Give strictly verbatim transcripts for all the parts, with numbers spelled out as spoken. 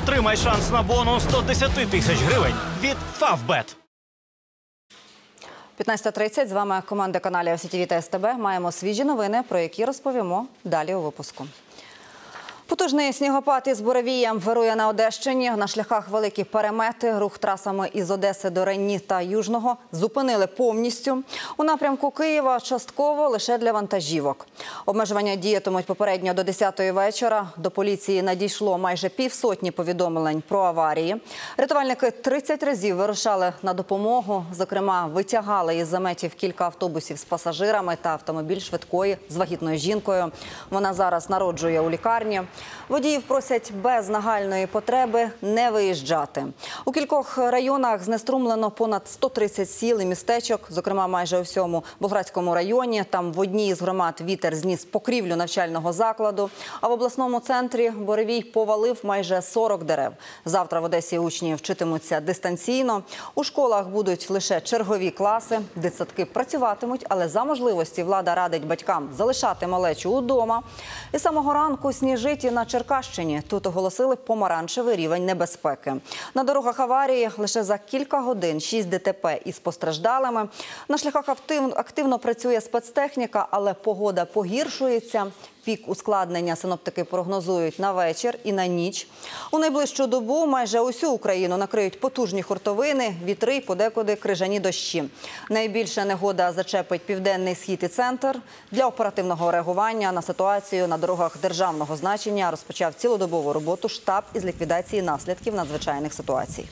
Отримай шанс на бонус сто десять тисяч гривень від Фавбет. п'ятнадцята тридцять. З вами команда каналів Сі Ті Ві та Ес Те Бе. Маємо свіжі новини, про які розповімо далі у випуску. Потужний снігопад із буревієм вирує на Одещині. На шляхах великі перемети. Рух трасами із Одеси до Ренні та Южного зупинили повністю. У напрямку Києва частково лише для вантажівок. Обмежування діятимуть попередньо до десятої вечора. До поліції надійшло майже півсотні повідомлень про аварії. Рятувальники тридцять разів вирушали на допомогу. Зокрема, витягали із заметів кілька автобусів з пасажирами та автомобіль швидкої з вагітною жінкою. Вона зараз народжує у лікарні. Водіїв просять без нагальної потреби не виїжджати. У кількох районах знеструмлено понад сто тридцять сіл і містечок, зокрема майже у всьому Болградському районі. Там в одній із громад вітер зніс покрівлю навчального закладу, а в обласному центрі буревій повалив майже сорок дерев. Завтра в Одесі учні вчитимуться дистанційно. У школах будуть лише чергові класи, дитсадки працюватимуть, але за можливості влада радить батькам залишати малечу удома. І з самого ранку сніжить і на Черкащині. Тут оголосили помаранчевий рівень небезпеки. На дорогах аварії лише за кілька годин шість Де Те Пе із постраждалими. На шляхах активно, активно працює спецтехніка, але погода погіршується. Пік ускладнення синоптики прогнозують на вечір і на ніч. У найближчу добу майже усю Україну накриють потужні хуртовини, вітри й подекуди крижані дощі. Найбільше негода зачепить південний схід і центр. Для оперативного реагування на ситуацію на дорогах державного значення розпочав цілодобову роботу штаб із ліквідації наслідків надзвичайних ситуацій.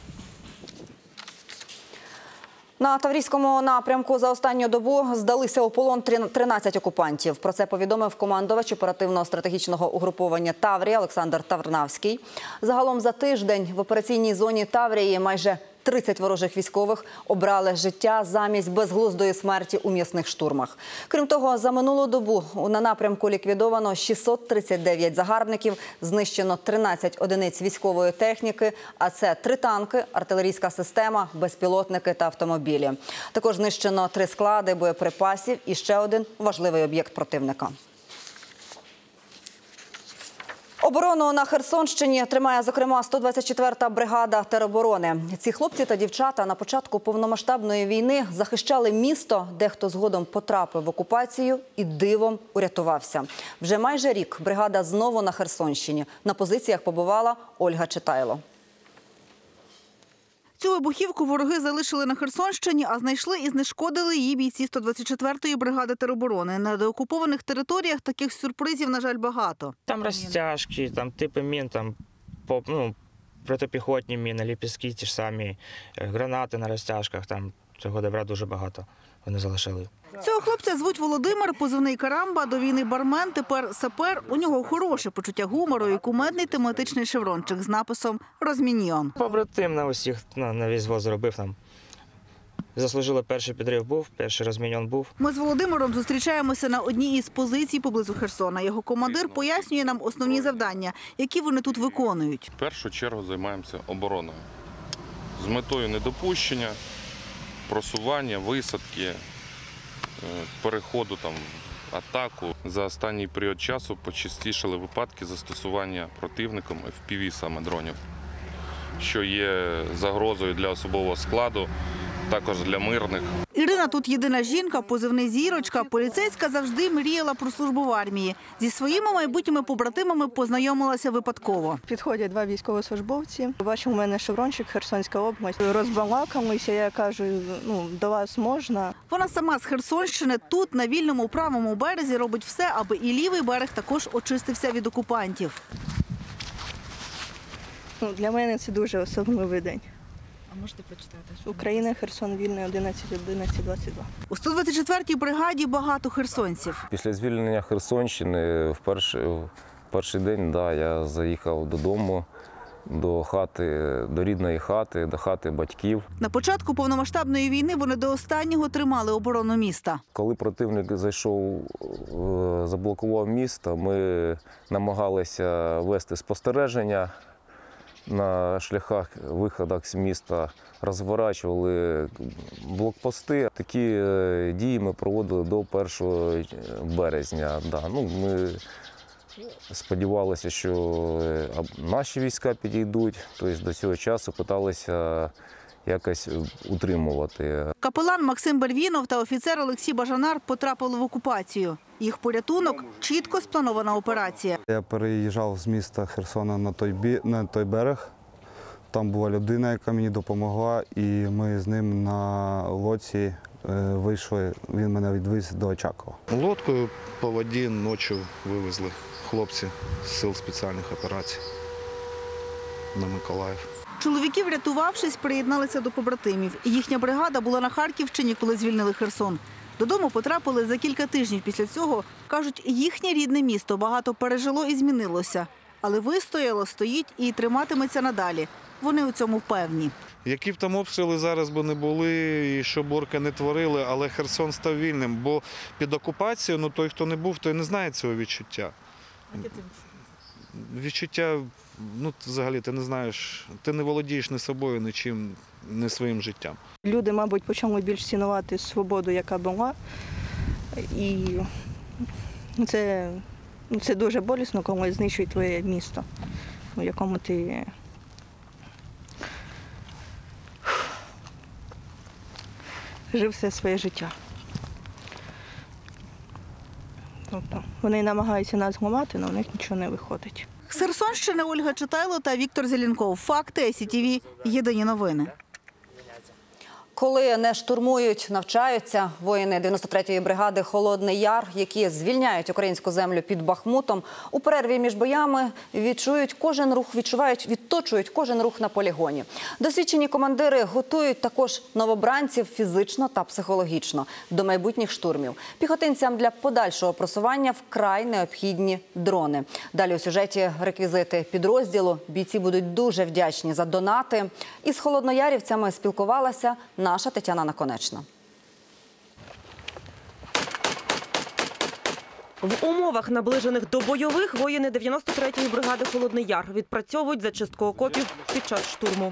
На Таврійському напрямку за останню добу здалися у полон тринадцять окупантів. Про це повідомив командувач оперативно-стратегічного угруповання «Таврія» Олександр Тарнавський. Загалом за тиждень в операційній зоні Таврії майже тридцять ворожих військових обрали життя замість безглуздої смерті у м'ясних штурмах. Крім того, за минулу добу на напрямку ліквідовано шістсот тридцять дев'ять загарбників, знищено тринадцять одиниць військової техніки, а це три танки, артилерійська система, безпілотники та автомобілі. Також знищено три склади боєприпасів і ще один важливий об'єкт противника. Оборону на Херсонщині тримає, зокрема, сто двадцять четверта бригада тероборони. Ці хлопці та дівчата на початку повномасштабної війни захищали місто, дехто згодом потрапив в окупацію і дивом урятувався. Вже майже рік бригада знову на Херсонщині. На позиціях побувала Ольга Читайло. Цю вибухівку вороги залишили на Херсонщині, а знайшли і знешкодили її бійці сто двадцять четвертої бригади тероборони. На деокупованих територіях таких сюрпризів, на жаль, багато. Там розтяжки, там типи мін, там ну, протипіхотні міни, ліпістки ті ж самі, гранати на розтяжках, там цього добра дуже багато вони залишили. Цього хлопця звуть Володимир, позивний «Карамба», до війни бармен, тепер сапер. У нього хороше почуття гумору і кумедний тематичний шеврончик з написом «Розміньйон». Побратим на усіх, на, на весь воз зробив нам. Заслужили, перший підрив був, перший розміньйон був. Ми з Володимиром зустрічаємося на одній із позицій поблизу Херсона. Його командир пояснює нам основні завдання, які вони тут виконують. В першу чергу займаємося обороною. З метою недопущення, просування, висадки, переходу там в атаку. За останній період часу почастішали випадки застосування противником еф пі ві саме дронів, що є загрозою для особового складу, також для мирних. Ірина тут єдина жінка, позивний «Зірочка». Поліцейська завжди мріяла про службу в армії. Зі своїми майбутніми побратимами познайомилася випадково. Підходять два військовослужбовці. Бачимо, у мене шеврончик, Херсонська область. Розбалакалися, я кажу, ну, до вас можна. Вона сама з Херсонщини. Тут, на вільному правому березі, робить все, аби і лівий берег також очистився від окупантів. Ну, для мене це дуже особливий день. А можете прочитати? Україна, Херсон, вільний, одинадцять одинадцять двадцять два. У сто двадцять четвертій бригаді багато херсонців. Після звільнення Херсонщини в перший, в перший день да, я заїхав додому, до хати, до рідної хати, до хати батьків. На початку повномасштабної війни вони до останнього тримали оборону міста. Коли противник зайшов, заблокував місто, ми намагалися вести спостереження на шляхах, виходах з міста, розворачували блокпости. Такі дії ми проводили до першого березня. Да, ну, ми сподівалися, що наші війська підійдуть, тобто до цього часу намагалися якось утримувати. Капелан Максим Бельвінов та офіцер Олексій Бажанар потрапили в окупацію. Їх порятунок – чітко спланована операція. Я переїжджав з міста Херсона на той, бі... на той берег. Там була людина, яка мені допомогла, і ми з ним на лодці вийшли. Він мене відвіз до Очакова. Лодкою по воді ночі вивезли хлопці з сил спеціальних операцій на Миколаїв. Чоловіки, врятувавшись, приєдналися до побратимів. Їхня бригада була на Харківщині, коли звільнили Херсон. Додому потрапили за кілька тижнів після цього. Кажуть, їхнє рідне місто багато пережило і змінилося. Але вистояло, стоїть і триматиметься надалі. Вони у цьому впевнені. Які б там обстріли зараз би не були, і що Борка не творили, але Херсон став вільним. Бо під окупацією, ну той, хто не був, той не знає цього відчуття. Відчуття, ну взагалі, ти не знаєш, ти не володієш ні собою, нічим, ні своїм життям. Люди, мабуть, почали більш цінувати свободу, яка була. І це, це дуже болісно, коли знищують твоє місто, у якому ти жив все своє життя. Тобто вони намагаються нас зламати, але у них нічого не виходить. З Херсонщини Ольга Читайло та Віктор Зеленков. Факти ай сі ті ві. Єдині новини. Коли не штурмують, навчаються, воїни дев'яносто третьої бригади «Холодний Яр», які звільняють українську землю під Бахмутом, у перерві між боями відчують кожен рух, відчувають, відточують кожен рух на полігоні. Досвідчені командири готують також новобранців фізично та психологічно до майбутніх штурмів. Піхотинцям для подальшого просування вкрай необхідні дрони. Далі у сюжеті реквізити підрозділу. Бійці будуть дуже вдячні за донати. Із холодноярівцями спілкувалася наша Тетяна Наконечна. В умовах, наближених до бойових, воїни дев'яносто третьої бригади «Холодний Яр» відпрацьовують зачистку окопів під час штурму.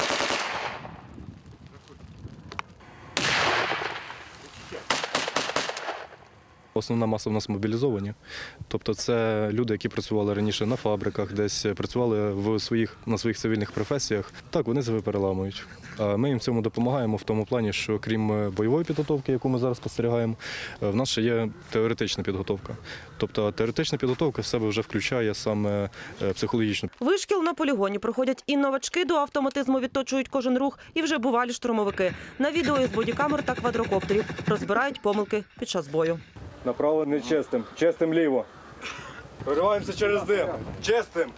Основна маса в нас мобілізовані. Тобто це люди, які працювали раніше на фабриках, десь працювали в своїх, на своїх цивільних професіях. Так, вони себе переламують. А ми їм в цьому допомагаємо в тому плані, що крім бойової підготовки, яку ми зараз спостерігаємо, в нас ще є теоретична підготовка. Тобто теоретична підготовка в себе вже включає саме психологічну. Вишкіл на полігоні проходять і новачки до автоматизму, відточують кожен рух, і вже бувалі штурмовики. На відео із бодікамер та квадрокоптерів розбирають помилки під час бою. Направо не чистим, чистим ліво. Прориваємося через дим. Чистим.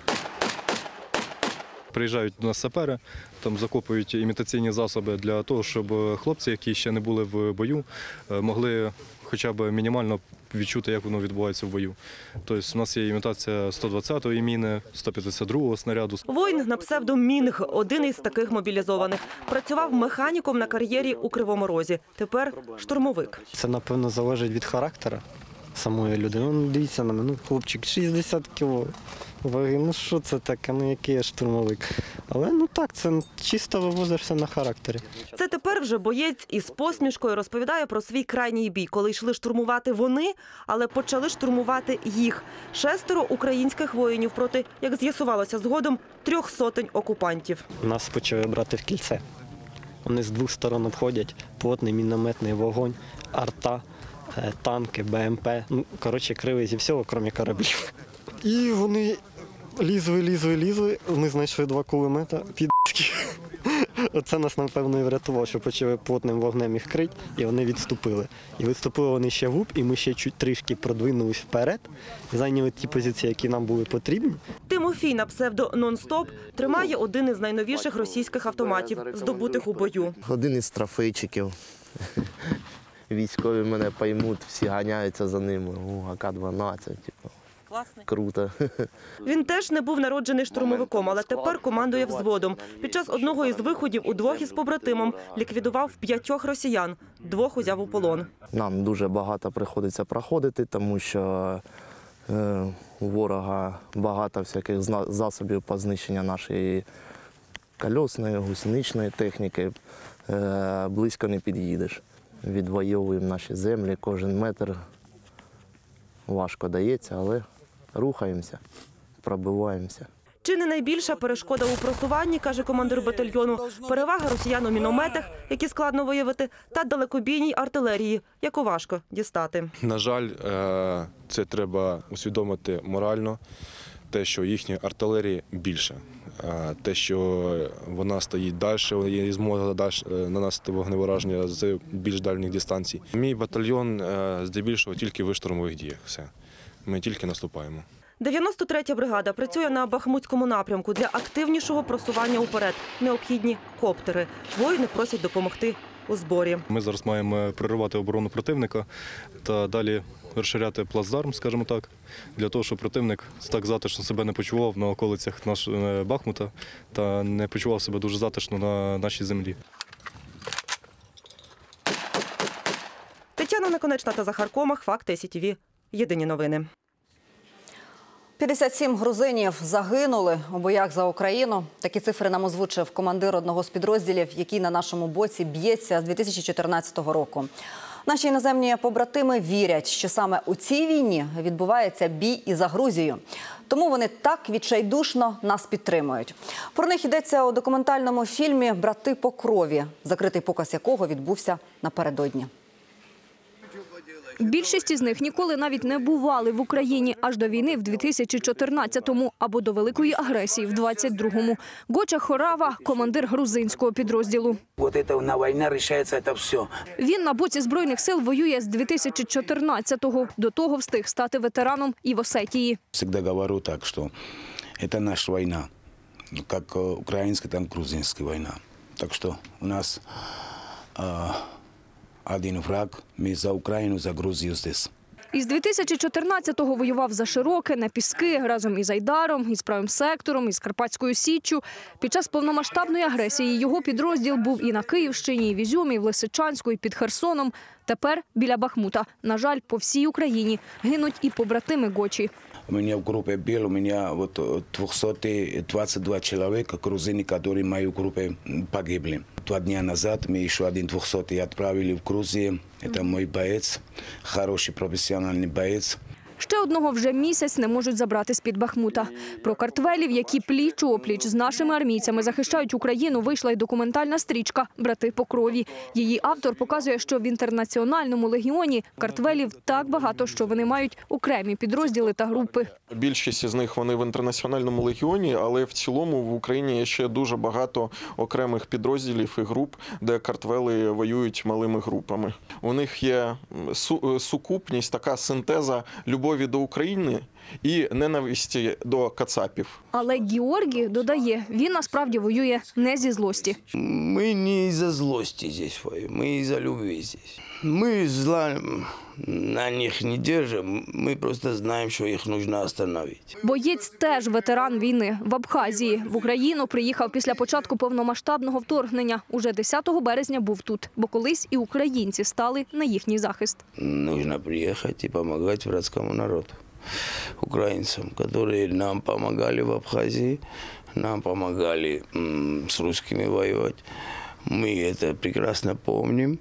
Приїжджають до нас сапери, там закопують імітаційні засоби для того, щоб хлопці, які ще не були в бою, могли хоча б мінімально відчути, як воно відбувається в бою. Тобто у нас є імітація сто двадцятої міни, сто п'ятдесят другого снаряду. Воїн на псевдо Мінг – один із таких мобілізованих. Працював механіком на кар'єрі у Кривому Розі. Тепер штурмовик. Це, напевно, залежить від характеру самої людини. Ну, дивіться на мене, ну, хлопчик, шістдесят кіло ваги. Ну що це таке, ну який я штурмовик. Але ну так, це чисто вивозишся на характері. Це тепер вже боєць із посмішкою розповідає про свій крайній бій, коли йшли штурмувати вони, але почали штурмувати їх. Шестеро українських воїнів проти, як з'ясувалося згодом, трьох сотень окупантів. Нас почали брати в кільце. Вони з двох сторон обходять, плотний мінометний вогонь, арта, танки, БМП. Ну, коротше, крили зі всього, крім кораблів. І вони лізли, лізли, лізли. Ми знайшли два кулемета, підські. Оце нас, напевно, і врятувало, що почали плотним вогнем їх крити, і вони відступили. І відступили вони ще в УП, і ми ще чуть трішки продвинулись вперед, зайняли ті позиції, які нам були потрібні. Тимофій на псевдо «Нон-стоп» тримає один із найновіших російських автоматів, здобутих у бою. Один із трофейчиків. Військові мене поймуть, всі ганяються за ними. А ка дванадцять, типу. Класний. Круто. Він теж не був народжений штурмовиком, але тепер командує взводом. Під час одного із виходів удвох із побратимом ліквідував п'ятьох росіян, двох узяв у полон. Нам дуже багато приходиться проходити, тому що е, у ворога багато всяких засобів по знищенню нашої колесної, гусеничної техніки. Е, близько не під'їдеш. Відвоюємо наші землі, кожен метр важко дається, але рухаємося, пробиваємося. Чи не найбільша перешкода у просуванні, каже командир батальйону, перевага росіян у мінометах, які складно виявити, та далекобійній артилерії, яку важко дістати. На жаль, це треба усвідомити морально, те, що їхньої артилерії більше, те, що вона стоїть далі, є змога далі наносити вогневе ураження з більш дальніх дистанцій. Мій батальйон здебільшого тільки в штурмових діях. Все. Ми тільки наступаємо. дев'яносто третя бригада працює на Бахмутському напрямку. Для активнішого просування уперед необхідні коптери. Воїни просять допомогти у зборі. Ми зараз маємо проривати оборону противника та далі розширяти плацдарм, скажімо так, для того, щоб противник так затишно себе не почував на околицях наш, Бахмута та не почував себе дуже затишно на нашій землі. Тетяна Наконечна та Захар Комах. Факти Сі Ті Ві. Єдині новини. п'ятдесят сім грузинів загинули у боях за Україну. Такі цифри нам озвучив командир одного з підрозділів, який на нашому боці б'ється з дві тисячі чотирнадцятого року. Наші іноземні побратими вірять, що саме у цій війні відбувається бій і за Грузію. Тому вони так відчайдушно нас підтримують. Про них йдеться у документальному фільмі «Брати по крові», закритий показ якого відбувся напередодні. Більшість із них ніколи навіть не бували в Україні аж до війни в дві тисячі чотирнадцятому або до великої агресії в двадцять другому. Гоча Хорава – командир грузинського підрозділу. Він на боці Збройних сил воює з дві тисячі чотирнадцятого. До того встиг стати ветераном і в Осетії. Завжди говорю так, що це наша війна. Як українська, так і грузинська війна. Так що у нас один враг, ми за Україну, за Грузію здесь. Із дві тисячі чотирнадцятого воював за Широке, на Піски, разом із Айдаром, із Правим сектором, із Карпатською Січчю. Під час повномасштабної агресії його підрозділ був і на Київщині, і в Ізюмі, і в Лисичанську, і під Херсоном. Тепер біля Бахмута. На жаль, по всій Україні гинуть і побратими Гочі. У меня в группе был, у меня вот двести двадцать два человека, грузины, которые в моей группе погибли. Два дня назад мы еще один двухсотый отправили в Грузию. Это мой боец, хороший профессиональный боец. Ще одного вже місяць не можуть забрати з-під Бахмута. Про картвелів, які пліч-опліч з нашими армійцями захищають Україну, вийшла й документальна стрічка «Брати по крові». Її автор показує, що в інтернаціональному легіоні картвелів так багато, що вони мають окремі підрозділи та групи. Більшість із них вони в інтернаціональному легіоні, але в цілому в Україні є ще дуже багато окремих підрозділів і груп, де картвели воюють малими групами. У них є сукупність, така синтеза любові до України і ненависті до кацапів. Але Георгій додає, він насправді воює не зі злості. Ми не із-за злості здесь воюємо, ми із-за любові здесь. Ми зла на них не держимо, ми просто знаємо, що їх потрібно остановити. Боєць теж ветеран війни. В Абхазії. В Україну приїхав після початку повномасштабного вторгнення. Уже десятого березня був тут, бо колись і українці стали на їхній захист. Потрібно приїхати і допомагати братському народу, українцям, які нам допомагали в Абхазії, нам допомагали з русскими воювати. Мы это прекрасно помним,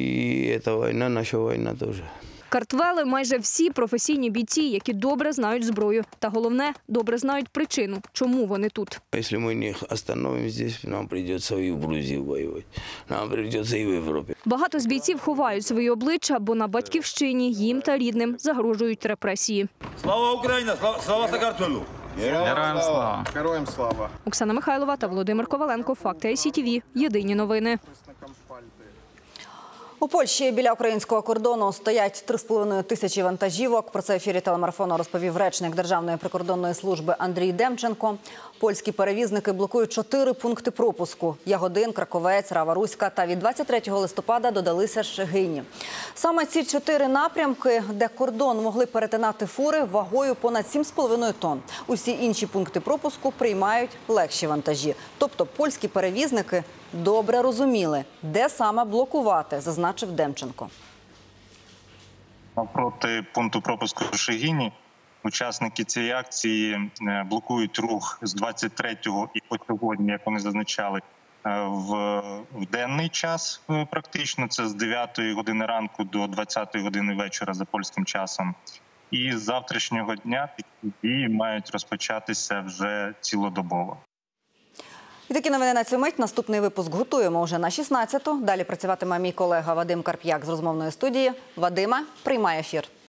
и эта война, наша война тоже. Картвели – майже всі професійні бійці, які добре знають зброю. Та головне – добре знають причину, чому вони тут. Якщо ми їх остановимо тут, нам прийдеться і в Грузії воювати, нам прийдеться і в Європі. Багато з бійців ховають свої обличчя, бо на батьківщині їм та рідним загрожують репресії. Слава Україні! Слава Сакартвелу! Героям слава! Героям слава! Оксана Михайлова та Володимир Коваленко. Факти Ай Сі Ті Ві. Єдині новини. У Польщі біля українського кордону стоять три з половиною тисячі вантажівок. Про це в ефірі телемарафону розповів речник Державної прикордонної служби Андрій Демченко. Польські перевізники блокують чотири пункти пропуску – Ягодин, Краковець, Рава-Руська та від двадцять третього листопада додалися Шегині. Саме ці чотири напрямки, де кордон могли перетинати фури вагою понад сім з половиною тонн. Усі інші пункти пропуску приймають легші вантажі. Тобто польські перевізники добре розуміли, де саме блокувати, зазначив Демченко. Проти пункту пропуску в Шегині учасники цієї акції блокують рух з двадцять третього і по сьогодні, як вони зазначали, в денний час практично. Це з дев'ятої години ранку до двадцятої години вечора за польським часом. І з завтрашнього дня такі дії мають розпочатися вже цілодобово. І такі новини на цю мить. Наступний випуск готуємо вже на шістнадцяту. Далі працюватиме мій колега Вадим Карп'як з розмовної студії. Вадиме, приймай ефір.